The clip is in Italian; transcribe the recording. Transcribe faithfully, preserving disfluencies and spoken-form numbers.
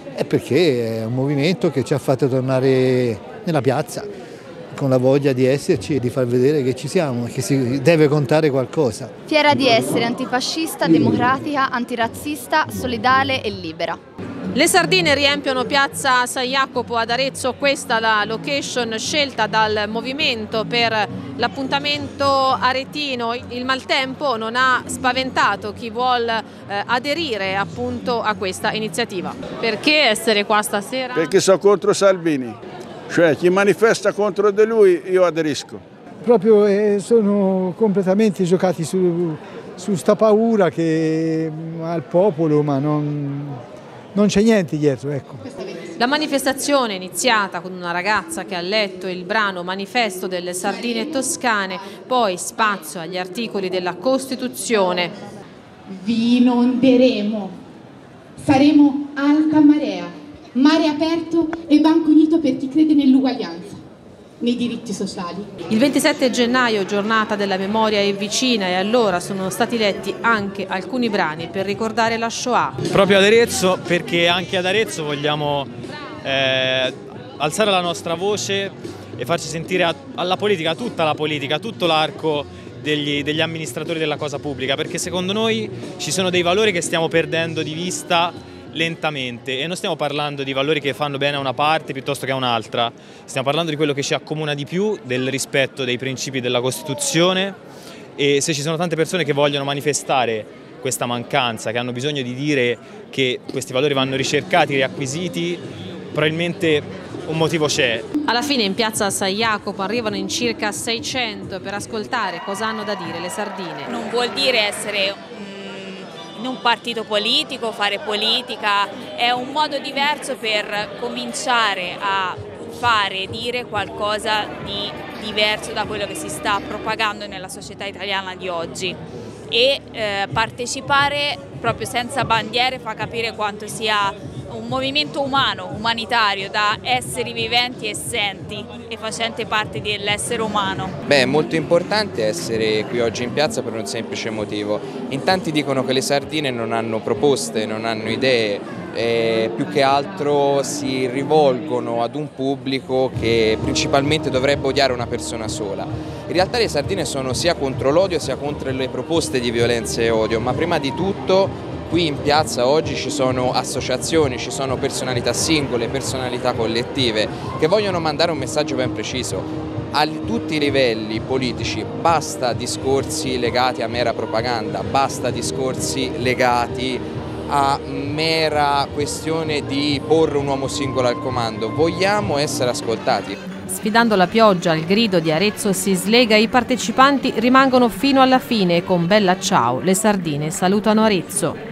È perché è un movimento che ci ha fatto tornare nella piazza con la voglia di esserci e di far vedere che ci siamo e che si deve contare qualcosa. Fiera di essere antifascista, democratica, antirazzista, solidale e libera. Le sardine riempiono piazza San Jacopo ad Arezzo, questa è la location scelta dal movimento per l'appuntamento aretino. Il maltempo non ha spaventato chi vuol eh, aderire appunto a questa iniziativa. Perché essere qua stasera? Perché sono contro Salvini, cioè chi manifesta contro di lui io aderisco. Proprio eh, sono completamente giocati su, su sta paura che ha il popolo, ma non... non c'è niente dietro, ecco. La manifestazione è iniziata con una ragazza che ha letto il brano Manifesto delle Sardine Toscane, poi spazio agli articoli della Costituzione. Vi inonderemo, saremo alta marea, mare aperto e banco unito per chi crede nell'uguaglianza, nei diritti sociali. Il ventisette gennaio, giornata della memoria, è vicina e allora sono stati letti anche alcuni brani per ricordare la Shoah. Proprio ad Arezzo, perché anche ad Arezzo vogliamo eh, alzare la nostra voce e farci sentire a, alla politica, a tutta la politica, a tutto l'arco degli, degli amministratori della cosa pubblica, perché secondo noi ci sono dei valori che stiamo perdendo di vista lentamente, e non stiamo parlando di valori che fanno bene a una parte piuttosto che a un'altra, stiamo parlando di quello che ci accomuna di più, del rispetto dei principi della Costituzione. E se ci sono tante persone che vogliono manifestare questa mancanza, che hanno bisogno di dire che questi valori vanno ricercati, riacquisiti, probabilmente un motivo c'è. Alla fine in piazza San Jacopo arrivano in circa seicento per ascoltare cosa hanno da dire le sardine. Non vuol dire essere in un partito politico, fare politica, è un modo diverso per cominciare a fare e dire qualcosa di diverso da quello che si sta propagando nella società italiana di oggi, e eh, partecipare proprio senza bandiere fa capire quanto sia un movimento umano, umanitario, da esseri viventi e senti e facente parte dell'essere umano. Beh, è molto importante essere qui oggi in piazza per un semplice motivo. In tanti dicono che le sardine non hanno proposte, non hanno idee, e più che altro si rivolgono ad un pubblico che principalmente dovrebbe odiare una persona sola. In realtà le sardine sono sia contro l'odio sia contro le proposte di violenza e odio, ma prima di tutto qui in piazza oggi ci sono associazioni, ci sono personalità singole, personalità collettive che vogliono mandare un messaggio ben preciso. A tutti i livelli politici basta discorsi legati a mera propaganda, basta discorsi legati a mera questione di porre un uomo singolo al comando. Vogliamo essere ascoltati. Sfidando la pioggia, il grido di Arezzo si slega e i partecipanti rimangono fino alla fine e con bella ciao le sardine salutano Arezzo.